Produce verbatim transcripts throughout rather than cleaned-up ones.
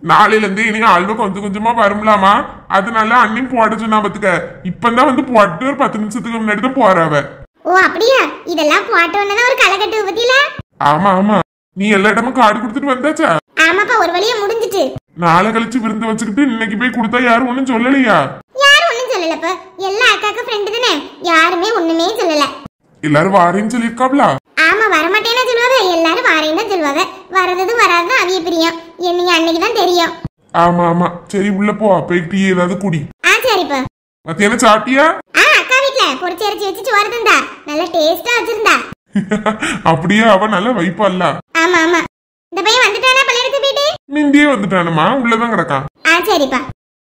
நாளையில இருந்து இனி அல்வா கொஞ்சம் கொஞ்சமா வரும்லாமா, அதனால அண்ணன் போட சொன்னா பத்துக்க. இப்பதான் வந்து போட்டு ஒரு பத்து நிமிஷத்துக்கு முன்னாடி தான் போறாவ. ஓ அப்படியா? இதெல்லாம் போட்ட உடனே ஒரு கலக்கட்டு பத்தியில. ஆமா ஆமா, நீ எல்லா இடமும் கார்டு கொடுத்துட்டு வந்தாச்சா? ஆமாப்பா, ஒரு வழியா முடிஞ்சிட்டு. நாளை கழிச்சு விருந்து வச்சுக்கிட்டு இன்னைக்கு போய் கொடுத்தா யாரும் ஒண்ணும் சொல்லலையா? யாரும் ஒண்ணும் சொல்லலப்பா, எல்லா அக்காக்கு ஃப்ரெண்டு தானே, யாருமே ஒண்ணுமே சொல்லல. எல்லாரும் வாரேன்னு சொல்லிருக்காப்ல. ஆமா, வரமாட்டேன்னா சொல்லுவாங்க, எல்லாரும் வாரேன்னு தான் சொல்லுவாங்க. வரது வராது அவிய பிரியம், என்னைக்கு அன்னைக்கு தான் தெரியும். ஆமா ஆமா, சரி உள்ள போ, போய் டீ ஏதாவது குடி. ஆ சரிப்பா. மத்தியானம் சாப்பிட்டியா? ஆ, அக்கா வீட்ல பொரிச்சு அரைச்சி வச்சு சோறு தந்தா, நல்லா டேஸ்டா வச்சிருந்தா. அப்படியே அவ நல்லா வைப்பாள்ல. ஆமா ஆமா. இந்த பையன் வந்துட்டானா பள்ளியிடத்து போயிட்டு? மிந்தியே வந்துட்டானுமா, உள்ளதான் கிடக்கான். ஆ சரிப்பா.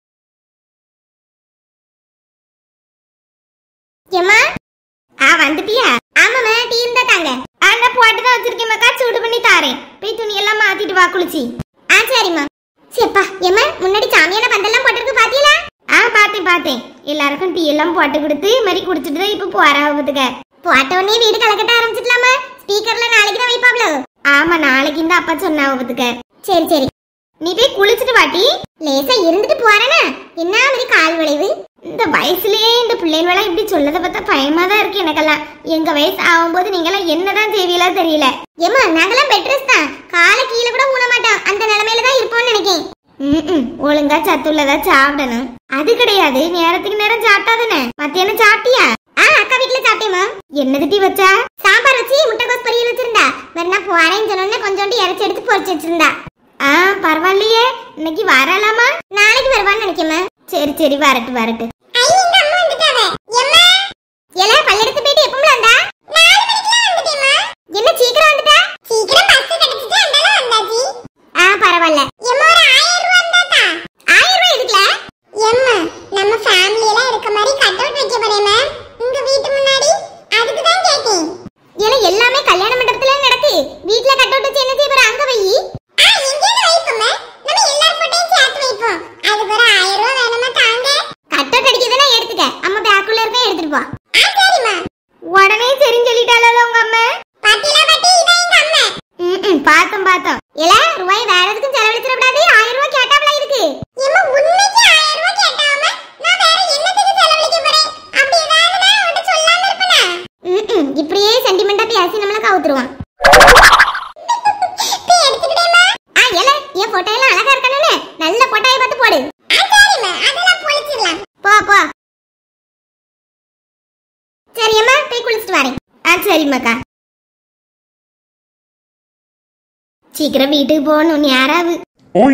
ஏமா, ஆ வந்துட்டியா? ஆமாம்மா, டீ இருந்தா தாங்க. ஆ நான் போட்டு தான் வச்சிருக்கேன் மக்கா, சூடு பண்ணி தாரேன். போய் துணி எல்லாம் மாத்திட்டு வா குளிச்சி. ஆ சரிம்மா. சேப்பா, ஏமா முன்னாடி சாமியான பந்தெல்லாம் போட்டுருக்கு பாத்தீங்களா? ஆ பார்த்தேன் பார்த்தேன். எல்லாருக்கும் டீ எல்லாம் போட்டு கொடுத்து மாதிரி குடிச்சிட்டு தான் இப்ப போறாவதுக்க. போட்ட உடனே வீடு கலக்கட்ட ஆரம்பிச்சிடலாமா? ஸ்பீக்கர்ல நாளைக்கு தான் வைப்பாப்ல. ஆமா, நாளைக்கு இந்த அப்பா சொன்னாவதுக்க. சரி சரி, நீ போய் குளிச்சுட்டு வாட்டி. லேசா இருந்துட்டு போறேனா என்ன மாதிரி கால் விளைவு. இந்த வயசுலயே இந்த பிள்ளைகளெல்லாம் இப்படி சொல்லத பார்த்தா பயமா தான் இருக்கு எனக்கெல்லாம். எங்க வயசு ஆகும்போது நீங்கெல்லாம் என்னதான் செய்வீங்களா தெரியல. ஏமா, நாங்கெல்லாம் பெட்ரஸ் தான், காலை கீழே கூட ஊன மாட்டோம், அந்த நிலைமையில தான் இருப்போம்னு நினைக்கேன். ம் ஒழுங்கா சத்துள்ளதா சாப்பிடணும். அது கிடையாது, நேரத்துக்கு நேரம் சாப்பிட்டாதானே. மத்தியானம் சாப்பிட்டியா? ஆ அக்கா வீட்டுல சாப்பிட்டேமா. என்னது டீ வச்சா? சாம்பார் வச்சு முட்டைக்கோஸ் பொரியல் வச்சிருந்தா. வேற நான் போறேன்னு சொன்னோன்னே கொஞ்சோண்டு இறச்சி எடுத்து பொரிச்சு வச்சிருந்தா. ஆ பரவாயில்லையே, இன்னைக்கு வரலாமா? நாளைக்கு வருவான்னு நினைக்கமா. சரி சரி, வரட்டு வரட்டு. என்ன சீக்கிரம் வந்துட்டா? சீக்கிரம் பஸ் கிடைச்சிட்டு அந்தால வந்தாச்சி. ஆ பரவாயில்ல. எம்மா ஒரு ஆயிரம் ரூபாய் இருந்தாதா? ஆயிரம் ரூபாய் இருக்குல? எம்மா நம்ம ஃபேமிலில இருக்க மாதிரி கட் அவுட் வைக்க போறேமா உங்க வீட்டு முன்னாடி, அதுக்கு தான் கேட்டேன். ஏல எல்லாமே கல்யாண மண்டபத்துல நடக்கு, வீட்ல கட் அவுட் வச்சு என்ன செய்ய போற? அங்க வை. ஆ எங்க வைப்போமா? நம்ம எல்லார போட்டையும் சேர்த்து வைப்போம். அதுக்கு ஒரு ஆயிரம் ரூபாய் வேணுமா தாங்க. கட் அவுட் அடிக்கிறதுனா எடுத்துக்க, அம்மா பேக்குள்ள இருக்க எடுத்துட்டு போ. ஆ சரிமா. உடனே சரின்னு சொல்லிட்டாளா உங்க அம்மா? பாத்தியா பாட்டி, இத எங்க அம்மா. ம் பாத்தம் பாத்தம். ஏல ரூபாய் வேற எதுக்கும் செலவழிச்சிர கூடாது, ஆயிரம் ரூபாய் கேட்டாப்ல இருக்கு. ஏம்மா உன்னைக்கு ஆயிரம் ரூபாய் கேட்டாம நான் வேற என்னத்துக்கு செலவழிக்க போறேன்? அப்படி ஏதாவது நான் உன்கிட்ட சொல்லாம இருப்பனா? ம் இப்படியே சென்டிமெண்டா பேசி நம்மள கவுத்துருவான். பே எடுத்துக்கிட்டேமா. ஆ ஏல ஏன் போட்டோ எல்லாம் அழகா இருக்கணும்னு நல்ல போட்டோயை பார்த்து போடு. ஆ சரிம்மா, அதெல்லாம் பொளிச்சிரலாம். போ போ. சரிம்மா, போய் குளிச்சிட்டு வரேன். ஆ சரிம்மாக்கா. சீக்கிரம் வீட்டுக்கு போகணும். யாராவது? ஓய்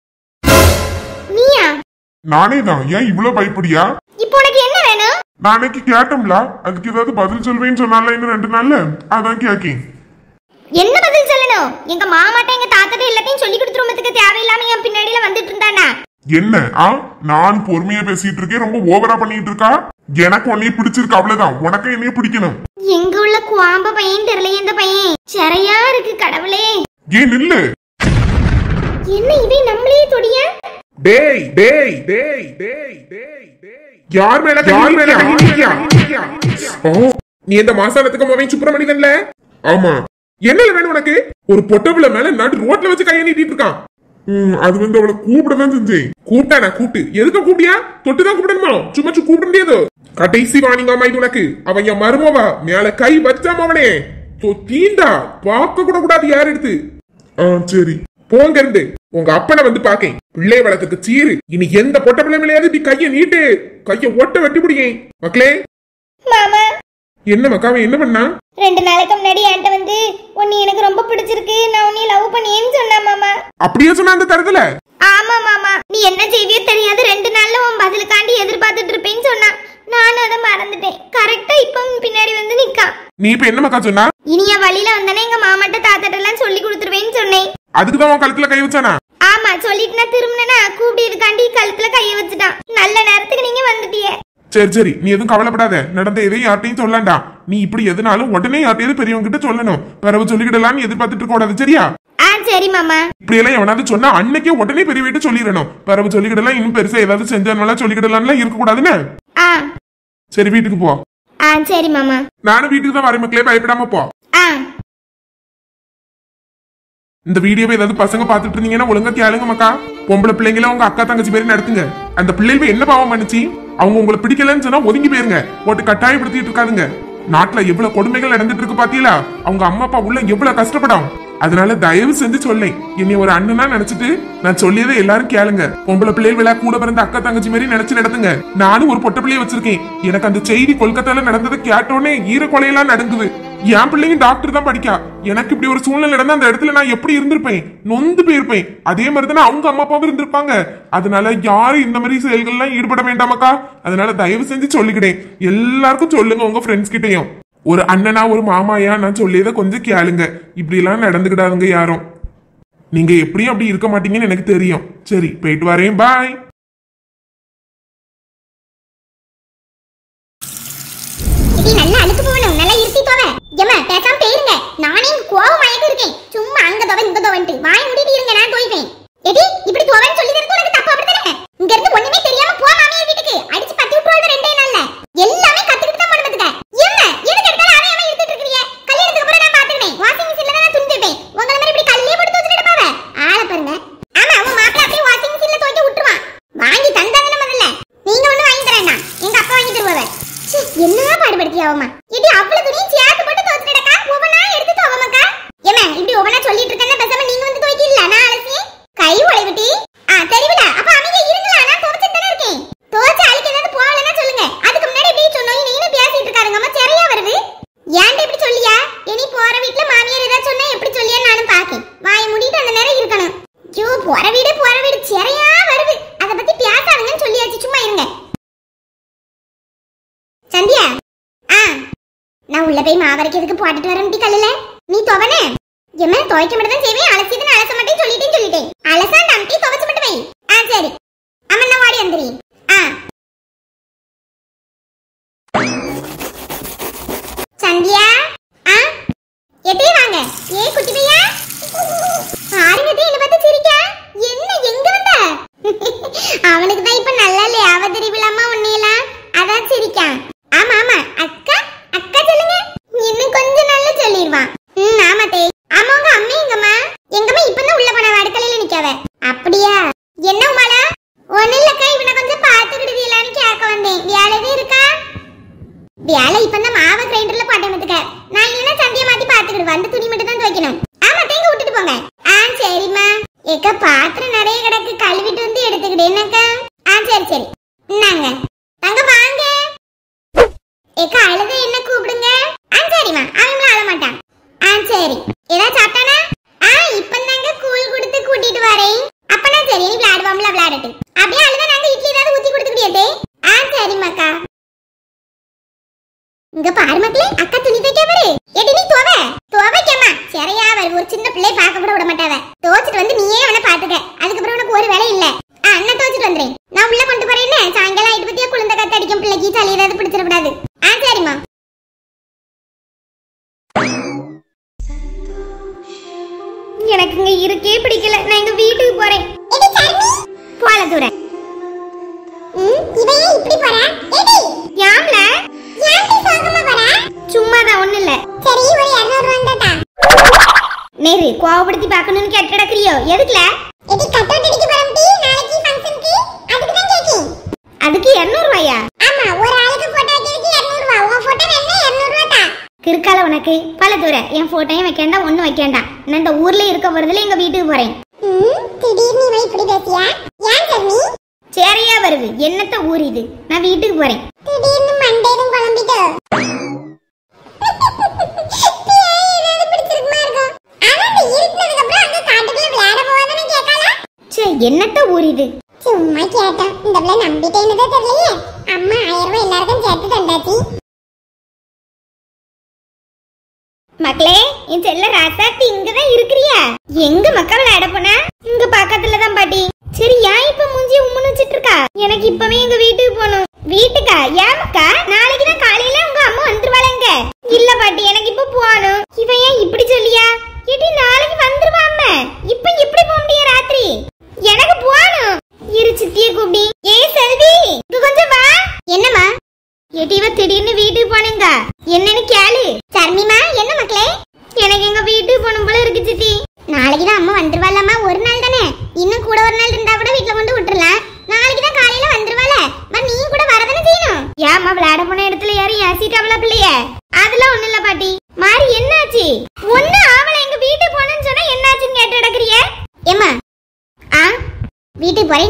நீயா? நானே தான். ஏன் இவ்வளவு பயப்படியா? இப்போ உனக்கு என்ன வேணும்? நான் அன்னைக்கு கேட்டோம்ல, அதுக்கு ஏதாவது பதில் சொல்வேன்னு சொன்னால இன்னும் ரெண்டு நாள்ல, அதான் கேக்கேன். என்ன பதில் சொல்லணும்? எங்க மாமாட்ட எங்க தாத்தட்ட எல்லாத்தையும் சொல்லி கொடுத்துருமத்துக்கு தேவையில்லாம என் பின்னாடியில வந்துட்டு இருந்தானா? என்ன ஆ நான் பொறுமையா பேசிட்டு இருக்கேன், ரொம்ப ஓவரா பண்ணிட்டு இருக்கா. எனக்கு உன்னைய பிடிச்சிருக்கு, அவ்வளவுதான். உனக்கு என்னைய பிடிக்கணும். எங்க உள்ள குவாம்ப பையன் தெரியல, இந்த பையன் சரியா இருக்கு. கடவுளே, ஏன் நில்லு. என்ன இதை நம்மளே தொடியா? டேய் டேய் டேய் டேய் டேய் டேய் யார் மேல யார் மேல கை நீட்டியா? ஓ நீ இந்த மாசானத்துக்கு மவன் சுப்பிரமணியன்ல? ஆமா. என்னல வேணும் உனக்கு? ஒரு பொட்டப்புல மேல நடு ரோட்ல வச்சு கையை நீட்டிட்டு இருக்கான். ம் அது வந்து அவளை கூப்பிடதான் செஞ்சேன். கூப்பிட்டானா கூப்பிட்டு எதுக்கு கூப்பிட்டியா? தொட்டுதான் கூப்பிடணுமா? சும்மா சு கூப்பிட முடியாது. கடைசி வாணிங்காமா இது உனக்கு. அவன் என் மருமவா, மேல கை வச்சாம அவனே தீண்டா பார்க்க கூட கூடாது யார் எடுத்து. ஆ சரி போங்க இருந்து. உங்க அப்பனை வந்து பாக்கேன். பிள்ளை வளத்துக்கு சீரு. இனி எந்த பொட்ட பிள்ளை விளையாது நீ கைய நீட்டு, கைய ஒட்ட வெட்டி பிடிங்க மக்களே. மாமா என்ன மக்காவன் என்ன பண்ணா? ரெண்டு நாளைக்கு முன்னாடி என்கிட்ட வந்து உன்னை எனக்கு ரொம்ப பிடிச்சிருக்கு, நான் உன்னை லவ் பண்ணியேன்னு சொன்னா மாமா. அப்படியே சொன்ன அந்த தரத்துல? ஆமா மாமா, நீ என்ன செய்வியோ தெரியாது, ரெண்டு நாள்ல உன் பதிலுக்காண்டி எதிர்பார்த்துட்டு இருப்பேன்னு சொன்னா. நானும் அதை மறந்துட்டேன். கரெக்டா இப்ப பின்னாடி வந்து நிக்கான். நீ இப்ப என்ன மக்கா சொன்னா? இனிய வழியில வந்தானே எங்க மாமாட்ட தாத்தாட்ட எல்லாம் சொல்லி கொடுத்துருவேன்னு சொன்னேன். அதுக்குதான் உன் கழுத்துல கை வச்சானா? ஆமா, சொல்லிட்டு நான் திரும்பினா கூப்பிட்டு இதுக்காண்டி கழுத்துல கைய வச்சுட்டான். நல்ல நேரத்துக்கு நீங்க வந்துட்டியே. சரி சரி, நீ எதுவும் கவலைப்படாத. நடந்த எதையும் யார்ட்டையும் சொல்லண்டா. நீ இப்படி எதுனாலும் உடனே யார்ட்டையாவது பெரியவங்க கிட்ட சொல்லணும். வரவு சொல்லிக்கிடலான்னு எதிர்பார்த்துட்டு இருக்க கூடாது, சரியா? ஆ சரி மாமா. இப்படி எல்லாம் எவனாவது சொன்னா அன்னைக்கே உடனே பெரிய வீட்டு சொல்லிடணும். வரவு சொல்லிக்கிடலாம், இன்னும் பெருசா ஏதாவது செஞ்சாலும் சொல்லிக்கிடலாம்லாம் இருக்க கூடாதுன்னு. ஆ சரி வீட்டுக்கு போ. ஆ சரி மாமா. நானும் வீட்டுக்கு தான் வரேன் மக்களே, பயப்படாம போ. ஆ இந்த வீடியோவை ஏதாவது பசங்க பாத்துட்டு இருந்தீங்கன்னா ஒழுங்கா கேளுங்க மக்கா. பொம்பளை பிள்ளைங்கள உங்க அக்கா தங்கச்சி பேரு நடத்துங்க. அந்த பிள்ளைகள் என்ன பாவம் பண்ணுச்சு? அவங்க உங்களை பிடிக்கலன்னு சொன்னா ஒதுங்கி போயிருங்க. போட்டு கட்டாயப்படுத்திட்டு இருக்காதுங்க. நாட்டுல எவ்வளவு கொடுமைகள் நடந்துட்டு இருக்கு பாத்தீங்களா? அவங்க அம்மா அப்பா உள்ள எவ்வளவு கஷ்டப்படும். அதனால தயவு செஞ்சு சொல்லேன், என்னை ஒரு அண்ணனா நினைச்சிட்டு நான் சொல்லியதை எல்லாரும் கேளுங்க. பொம்பளை பிள்ளைகள் கூட பிறந்த அக்கா தங்கச்சி மாதிரி நினைச்சு நடத்துங்க. நானும் ஒரு பொட்ட பிள்ளைய வச்சிருக்கேன். எனக்கு அந்த செய்தி கொல்கத்தால நடந்ததை கேட்டோன்னே ஈர கொலையெல்லாம் நடங்குது. என் பிள்ளைங்க டாக்டர் தான் படிக்கா. எனக்கு இப்படி ஒரு சூழ்நிலை நடந்தா அந்த இடத்துல நான் எப்படி இருந்திருப்பேன்? நொந்து போயிருப்பேன். அதே மாதிரி தானே அவங்க அம்மா அப்பாவும் இருந்திருப்பாங்க. அதனால யாரும் இந்த மாதிரி செயல்கள்லாம் ஈடுபட வேண்டாமக்கா. அதனால தயவு செஞ்சு சொல்லிக்கிட்டேன், எல்லாருக்கும் சொல்லுங்க. உங்க ஃப்ரெண்ட்ஸ் கிட்டையும் ஒரு அண்ணனா ஒரு மாமாயா நான் சொல்லியதை கொஞ்சம் கேளுங்க. இப்படி எல்லாம் நடந்துக்கிடாதுங்க யாரும். நீங்க எப்படியும் அப்படி இருக்க மாட்டீங்கன்னு எனக்கு தெரியும். சரி, போயிட்டு வரேன். பாய். நல்லா அழுக்கு போகணும், நல்லா இருத்தி போவ. ஏமா பேசாம போயிருங்க. நானே கோவம் மயக்க இருக்கேன். சும்மா அங்க தோவ இங்க தோவன்ட்டு வாய் மூடிட்டு இருங்க, நான் தோய்ப்பேன். எடி இப்படி தோவன்னு சொல்லி தரது உனக்கு தப்பு அப்படிதானே? இங்க இருந்து ஒண்ணுமே தெரியாம போ மாமியார் வீட்டுக்கு. அடிச்சு பத்தி விட்டுருவாங்க ரெண்டே நாள்ல. எல்லாமே கத்துக்கிட்டு தான் பண்ணுவதுங்க. ஏமா எதுக்கு எடுத்தாலும் அதை ஏமா எடுத்துட்டு இருக்கீங்க? கல்யாணத்துக்கு அப்புறம் நான் பாத்துக்கிறேன். வாஷிங் மிஷின்ல தான் நான் துணி துவைப்பேன். உங்கள மாதிரி இப்படி கல்லே போட்டு துவைச்சிட்டு பாவ. ஆள பாருங்க. ஆமா உங்க மாப்பிள்ளை அப்படியே வாஷிங் மிஷின்ல துவைக்க விட்டுருவான். வாங்கி தந்தாதானே முதல்ல. நீங்க ஒண்ணு வாங்கி தரேன்னா எங்க அப்பா வாங்கி தருவாங்க. என்ன பாடுபடுத்தியாவமா? இது அவ்வளவு துணியும் சேர்த்து போட்டு துவைச்சிட்டக்கா. ஒவ்வொன்னா எடுத்து துவமக்கா. ஏமா இப்படி ஒவ்வொன்னா சொல்லிட்டு இருக்கேன்னா பேசாம நீங்க வந்து துவைக்கல, நான் அலசி கை உடைவிட்டி. ஆ தெரியுல, அப்ப அமைதியா இருங்களா? நான் துவைச்சிட்டு தானே இருக்கேன். துவைச்சு அழுக்கு ஏதாவது போகலன்னா சொல்லுங்க. அதுக்கு முன்னாடி இப்படி சொன்னோம் நீங்க பேசிட்டு இருக்காருங்க. அம்மா சரியா வருது. ஏன்டா இப்படி சொல்லியா? இனி போற வீட்டுல மாமியார் ஏதாவது சொன்னா எப்படி சொல்லியா நானும் பாக்கேன். வாயை மூடிட்டு அந்த நேரம் இருக்கணும். ஐயோ போற வீடு போற வீடு சரியா வருது. அதை பத்தி பேசாதுங்கன்னு சொல்லியாச்சு. சும்மா இருங்க. சந்தியா, ஆ நான் உள்ள போய் மாவரைக்கிறதுக்கு போட்டுட்டு வரேன். கல்லுல நீ துவனே. எம்மா துவைக்க மட்டும் தான் செய்வேன். அலசியதுன்னு அலச மாட்டேன் சொல்லிட்டேன் சொல்லிட்டேன். அலசா நம்பி துவைச்சு மட்டும் வை. ஆ சரி. அம்மா நான் வாடி வந்துறீ. ஆ சந்தியா, ஆ எட்டே வாங்க. ஏ குட்டி பையா, ஆறுங்கதே என்ன பார்த்து சிரிக்கா? என்ன எங்க வந்த? அவனுக்கு தான் இப்ப நல்லா இல்லையா? அவ தெரிவிலாமா உன்னையெல்லாம் அதான் சிரிக்கான். ஆமா ஆமா அக்கா அக்கா சொல்லுங்க. இன்னும் கொஞ்ச நாள்ல சொல்லிடுவான். ம் ஆமா தே. ஆமா உங்க அம்மா எங்கம்மா? எங்கம்மா இப்பதான் உள்ள போன அடுக்கலையில நிக்காவ. அப்படியா? என்ன உமாலா? ஒண்ணு இல்லக்கா, இவனை கொஞ்சம் பாத்துக்கிடுது எல்லாரும் கேட்க வந்தேன். வேலை எதுவும் இருக்கா? வேலை இப்பதான் மாவு கிரைண்டர்ல போட்டேன். நான் இல்லைன்னா சந்தியா மாத்தி பாத்துக்கிடுவேன். அந்த துணி மட்டும் தான் துவைக்கணும். ஆமா தேங்க விட்டுட்டு போங்க. ஆ சரிம்மா. ஏக்கா பாத்திரம் நிறைய கிடக்கு, கழுவிட்டு வந்து எடுத்துக்கிடு என்னக்கா? ஆ சரி சரி. இந்தாங்க தங்க வாங்க. ஏக்கா அழுத என்ன கூப்பிடுங்க. ஆ சரிம்மா, அவன் அழ மாட்டான். ஆ சரி. ஏதாவது சாப்பிட்டானா? ஆ இப்பதாங்க கூழ் கொடுத்து கூட்டிட்டு வரேன். அப்பனா சரி, நீ விளையாடுவாம்ல விளையாடட்டு. அப்படியே அழுத நாங்க இட்லி ஏதாவது ஊத்தி கொடுத்துக்கிட்டே. ஆ சரிம்மாக்கா. இங்க பாரு மக்களே, அக்கா துணி துவைக்க பாரு. எடி நீ துவை துவைக்கமா சரியா வரு. ஒரு சின்ன பிள்ளை பார்க்க கூட விட மாட்டாவ. துவைச்சிட்டு வந்து நீயே அவனை பாத்துக்க. அதுக்கப்புறம் உனக்கு ஒரு வேலை இல்ல. ஆ அண்ணா துவைச்சிட்டு வந்துறேன். நான் உள்ள கொண்டு போறேன். சாயங்காலம் ஆயிட்டு பத்தியா குழந்தை காத்து அடிக்கும். பிள்ளைக்கு சளி ஏதாவது பிடிச்சிடக்கூடாது. ஆ சரிம்மா. எனக்கு இங்க இருக்கே பிடிக்கல. நான் எங்க வீட்டுக்கு போறேன். போல தூர. இவன் இப்படி போறா? ஏடி யாம்ல யாண்டி சோகமா போறா? சும்மா தான் ஒண்ணு இல்ல. சரி ஒரு இருநூறு ரூபாய் தாடா. நேரு கோவப்படுத்தி பார்க்கணும்னு கேட்டடக்கறியோ? எதுக்குல? எடி கட்டோட் அடிக்க போறோம்டி நாளைக்கு ஃபங்க்ஷனுக்கு. அதுக்கு தான் கேக்கேன். அதுக்கு இருநூறு ரூபாயா? ஆமா, ஒரு ஆளுக்கு போட்டோ வைக்கிறதுக்கு இருநூறு ரூபாய். உன் போட்டோ என்ன இருநூறு ரூபாய் தான். கிறுக்கால உனக்கு. பல தூர என் போட்டோயும் வைக்கண்டா ஒண்ணும் வைக்கண்டா. நான் இந்த ஊர்ல இருக்க போறதுல எங்க வீட்டுக்கு போறேன். ம் திடீர்னு இவ இப்படி பேசியா? ஏன் தண்ணி சரியா வருது. என்னத்த ஊர் இது? நான் வீட்டுக்கு போறேன். திடீர்னு மண்டேரும் குழம்பிட்டு என்னத்த ஊர் இது? சும்மா கேட்டேன். இந்த பிள்ளை நம்பிட்டேன்னு தெரியலையே. அம்மா ஆயிரம் ரூபாய் எல்லாருக்கும் சேர்த்து தந்தாச்சு. மக்களே, என் செல்ல ராசாத்தி இங்கதான் இருக்கிறியா? எங்க மக்கள் விளையாட போனா? இங்க பக்கத்துலதான் பாட்டி. சரி ஏன் இப்ப மூஞ்சி உம்முன்னு வச்சிட்டு இருக்கா? எனக்கு இப்பவே எங்க வீட்டுக்கு போகணும். வீட்டுக்கா? ஏமாக்கா நாளைக்கு தான் காலையில உங்க அம்மா வந்துருவாளங்க. இல்ல பாட்டி எனக்கு இப்ப போகணும். இவன் ஏன் இப்படி சொல்லியா? ஏடி நாளைக்கு வந்துருவாம. இப்ப எப்படி போக முடியும் ராத்திரி? எனக்கு போகணும். இரு சித்திய கூப்பிடி. ஏ செல்வி இங்க கொஞ்சம் வா. என்னம்மா? ஏடி இவ திடீர்னு வீட்டுக்கு போனேங்க. என்னன்னு கேளு. சர்மிமா என்ன மக்களே? எனக்கு எங்க வீட்டுக்கு போகணும் போல இருக்கு சித்தி. நாளைக்கு தான்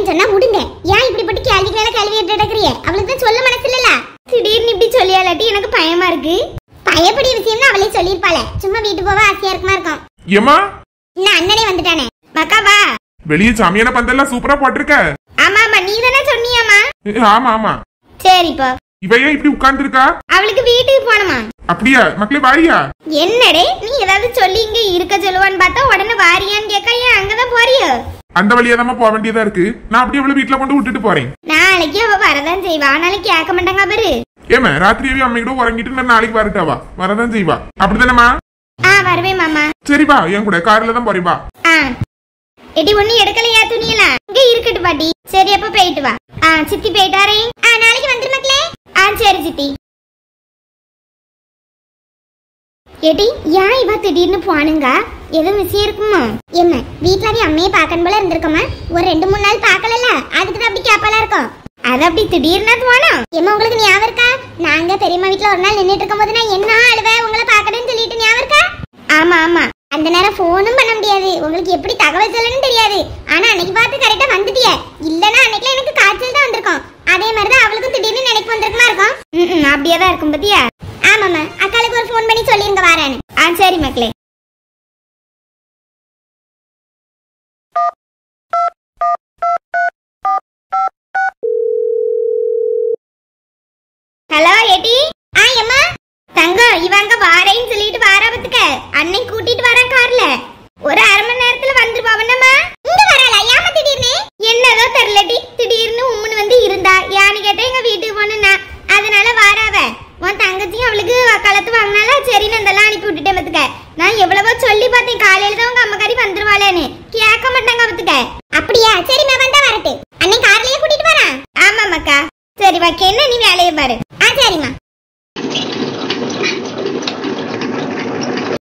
சொன்னா விடுங்க. ஏன் இப்படிப்பட்ட கேள்வி மேல கேள்வி கேட்டு நடக்கறிய? அவளுக்கு தான் சொல்ல மனசு இல்லல. திடீர்னு இப்படி சொல்லியாலாட்டி எனக்கு பயமா இருக்கு. பயப்படிய விஷயம்னா அவளே சொல்லிருப்பாள. சும்மா வீட்டு போவா ஆசையா இருக்குமா இருக்கும். ஏமா நான் அண்ணனே வந்துட்டானே. மக்கா வா. வெளிய சாமியான பந்தெல்லாம் சூப்பரா போட்டிருக்க. ஆமா ஆமா நீ தானே சொன்னியாமா? ஆமா ஆமா. சரிப்பா. இவையே இப்படி உட்கார்ந்து இருக்கா? அவளுக்கு வீட்டுக்கு போணுமா? அப்படியா? மக்களே வாரியா? என்னடே நீ ஏதாவது சொல்லி இங்க இருக்க சொல்லுவான்னு பார்த்தா உடனே வாரியான்னு கேட்க ஏன் அங்கதான் போறியோ? அந்த வழியா தான் போக வேண்டியதா இருக்கு. நான் அப்படியே அவளை வீட்டுல கொண்டு விட்டுட்டு போறேன். நாளைக்கு அவ வரதான் செய்வா. நாளைக்கு கேட்க மாட்டாங்க பாரு. ஏமா ராத்திரியே அம்மை கூட உறங்கிட்டு நான் நாளைக்கு வரட்டாவா? வரதான் செய்வா. அப்படிதானேமா? ஆ வருவே மாமா. சரி வா என் கூட கார்ல தான் போறேன் வா. ஆ எடி ஒண்ணு எடுக்கலையா துணியெல்லாம்? இங்க இருக்கட்டு பாட்டி. சரி அப்ப போயிட்டு வா. ஆ சித்தி போயிட்டாரே. ஆ நாளைக்கு வந்துரு மக்களே. ஆ சரி சித்தி. எடி ஏன் இவ திடீர்னு போனுங்க? எதுவும் விஷயம் இருக்குமா? என்ன வீட்டுல நீ அம்மையை பாக்கணும் போல இருந்திருக்கமா? ஒரு ரெண்டு மூணு நாள் பாக்கலல்ல, அதுக்குதான் அப்படி கேப்பலா இருக்கும். அது அப்படி திடீர்னு போனோம். ஏமா உங்களுக்கு ஞாபகம் இருக்கா? நாங்க பெரியம்மா வீட்டுல ஒரு நாள் நின்றுட்டு இருக்கும் போது நான் என்ன அழுவ உங்களை பாக்கணும்னு சொல்லிட்டு ஞாபகம் இருக்கா? ஆமா ஆமா. அந்த நேரம் போனும் பண்ண முடியாது. உங்களுக்கு எப்படி தகவல் சொல்லணும்னு தெரியாது. ஆனா அன்னைக்கு பார்த்து கரெக்டா வந்துட்டிய. இல்லன்னா அன்னைக்குல எனக்கு காய்ச்சல் தான் வந்திருக்கும். அதே மாதிரிதான் அவளுக்கும் திடீர்னு நினைப்பு வந்திருக்குமா இருக்கும். ம் அப்படியே தான் இருக்கும் பத்தியா? ஆமாம்மா. அக்காளுக்கு ஒரு ஃபோன் பண்ணி சொல்லிருங்க வாரேன்னு. ஆ சரி மக்களே. ஹலோ ஏடி. ஆ அம்மா. தங்கம் இவங்க வாரேன்னு சொல்லிட்டு வாராபத்துக்க அன்னை கூட்டிட்டு வரேன் கார்ல. ஒரு அரை மணி நேரத்துல வந்துருவாவண்ணம்மா. இங்க வரல ஏமா திடீர்னு? என்னதோ தெரியலடி. திடீர்னு உம்முன்னு வந்து இருந்தா யானு கேட்டா எங்க வீட்டுக்கு போனா அதனால வாராவ. உன் தங்கச்சியும் அவளுக்கு கலத்து வாங்கினால சரி நந்தெல்லாம் அனுப்பி விட்டுட்டேன் பத்துக்க. நான் எவ்வளவோ சொல்லி பார்த்தேன் காலையில தான் உங்க அம்மாக்காரி வந்துருவாளேன்னு. கேட்க மாட்டாங்க பத்துக்க. அப்படியா? சரி நான் வந்தா வரட்டு. அன்னை கார்லயே கூட்டிட்டு வரேன். ஆமா மக்கா. சரி வைக்க என்ன நீ வேலையை பாரு.